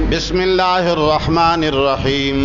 بسم اللہ الرحمن الرحیم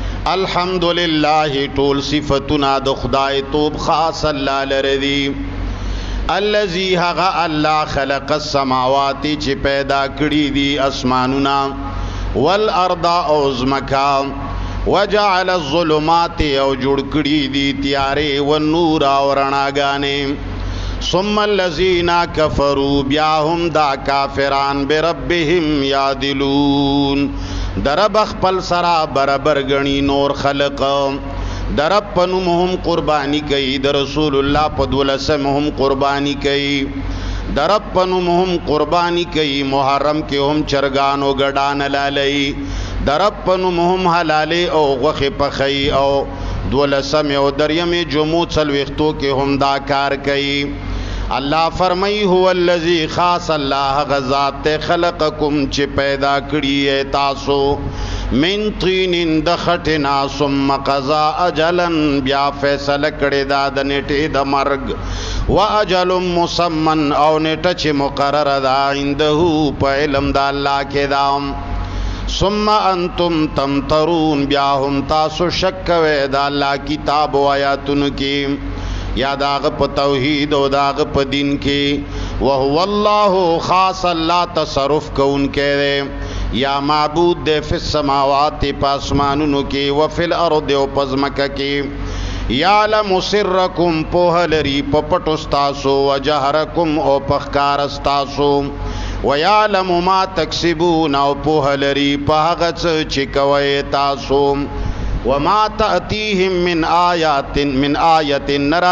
الحمدللہ طول صفتنا د خدای توب خاص اللہ لرضی الذی حغا اللہ خلق السماوات چی پیدا کری دی اسماننا والارض اوزمکا وجعل الظلمات او جڑ کری دی تیارے والنور ورناگانے ثم الذین کفروا بیاهم دا کافران بربهم یادلون درب اخپل سرا برابر گنی نور خلق درب پنمهم قربانی کئی در رسول اللہ پدولسمهم قربانی کئی درب پنمهم قربانی کئی محرم کے ہم چرگانو گڑان لالی درب پنمهم حلالی او غخ پخی او دولسم او دریم جمعو چلوختو کے ہم دا کار کئی اللہ فرمائی هو الذی خاص اللہ غزات خلقکم چی پیدا کری تاسو من طین دخٹنا ثم قضا اجلا بیا فیصل کڑی دا نیٹی دا مرگ و اجل مسمن او نیٹا چی مقرر دا اندہو پا علم دا اللہ کے دام ثم انتم تمترون بیا ہم تاسو شکوے دا اللہ کتاب و آیاتن کی یا داغ پا توحید و داغ پا دین کی وہو اللہ خاص اللہ تصرف کون کے دے یا معبود دے فی السماوات پا اسمانونو کی وفی الارض و پزمک کی یعلم سرکم پوہ لری پا پٹستاسو و جہرکم او پخکار استاسو و یعلم ما تکسبون او پوہ لری پا غچ چکوئے تاسو وما تأتیہم من آیت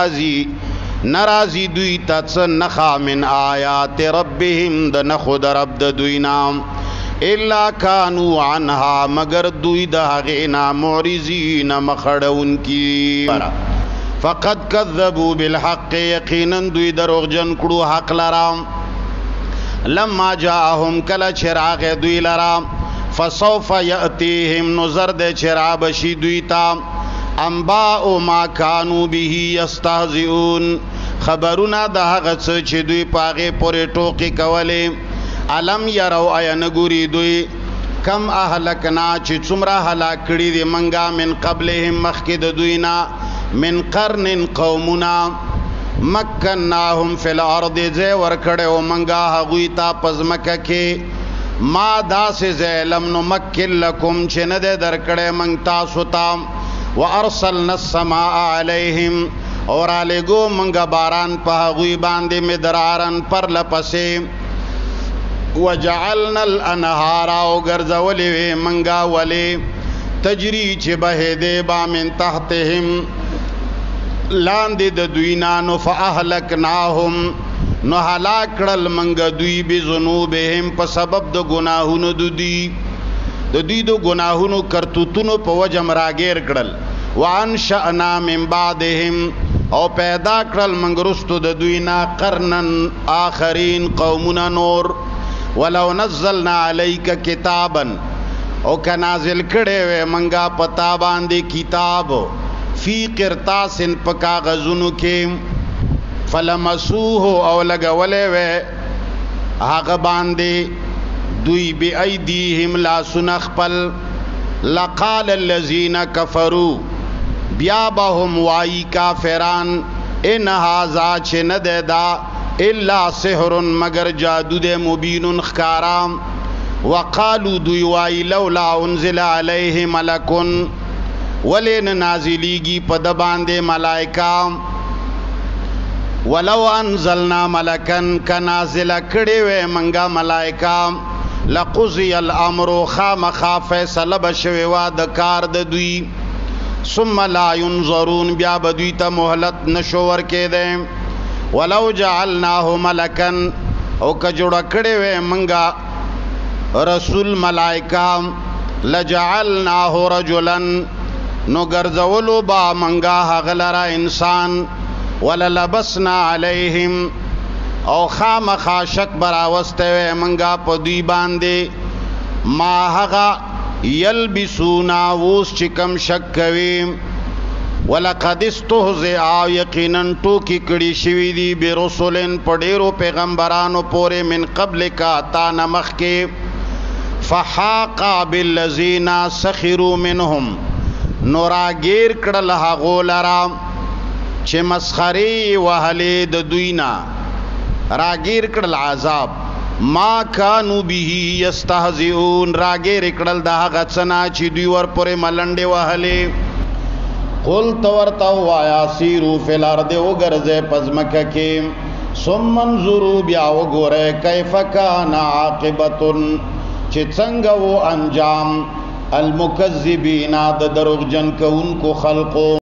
نرازی دوی تاتس نخا من آیات ربهم د نخود رب د دوینام الا کانو عنها مگر دوی د غینا معرضین مخڑون کی فقد کذبوا بالحق یقینا دوی دروغ جن کڑو حق لرام لما جاءهم کل چراغ دوی لرام فسوف یأتیہم نظر دے چراب شیدویتا انباء ما کانو بیہی یستہزئون خبرونا دا غص چی دوی پاغے پورے ٹوکی کولے علم یرو آیا نگوری دوی کم اہلکنا چی چمرا حلاک کری دی منگا من قبلہم مخکد دوینا من قرن قومنا مکناہم فی الارض زیور کڑے و منگا حغویتا پزمکہ کے ما دا سے زیلم نمکن لکم چند درکڑے منگ تاسو تام و ارسلنا السماء علیہم اور آلگو منگا باران پا غوی باندے مدرارن پر لپسے و جعلنا الانہارا و گرزولی منگا ولی تجری چی بہے دے با من تحتہم لاندی دوینانو فا اہلکناہم نو حلاکڑل منگ دوی بی ذنوبہم پا سبب دو گناہونو دو گناہونو کرتوتونو پا وجم راگیر کڑل وانشأنا من بعدہم او پیدا کڑل منگ رستو دوینا قرنن آخرین قومنا نور ولو نزلنا علیک کتابا او کنازل کڑے وے منگا پتا باندے کتاب فی قرطاسن پا کاغذونو کے فلمسوه او لگولے وے حق باندے دوی بی ایدیہم لا سنخپل لقال اللذین کفروا بیابہم وائی کافران ان ہازا چند دا الا سحر مگر جادو دے مبین خکارام وقالو دوی وائی لولا انزل علیہ ملکن ولین نازلیگی پد باندے ملائکام ولو انزلنا ملکن کنازل کڑے وے منگا ملائکہ لقضی الامر خام خاف سلب شویوا دکار دوی ثم لا ینظرون بیا بدوی تا محلت نشور کے دیں ولو جعلناہ ملکن او کجوڑا کڑے وے منگا رسول ملائکہ لجعلناہ رجلن نو گرزولو با منگا غلرا انسان وللبسنا علیہم او خام خاشک براوستے وے منگا پا دوی باندے ما حغا یلبسونا ووس چکم شک کویم ولقد استہزئا یقیناً ٹوکی کڑی شوی دی برسولن پڑیرو پیغمبرانو پورے من قبل کا تا نمخ کے فحاق بالذین سخروا منهم نو راگیر کړل هغو لرا چې مسخرې وهلې د دوینا، راگیر کړل عذاب ما کانوا به یستهزئون، راگیر کړل د هغه څه نه چې دوی ورپورې ملنډې وهلې. قل ورته ووایه سیروا فی الارض وګرځئ په ځمکه کې، ثم انظروا بیا وګورئ کیف کان عاقبة چې څنګه و انجام المکذبین د دروغجن کوونکو خلقو.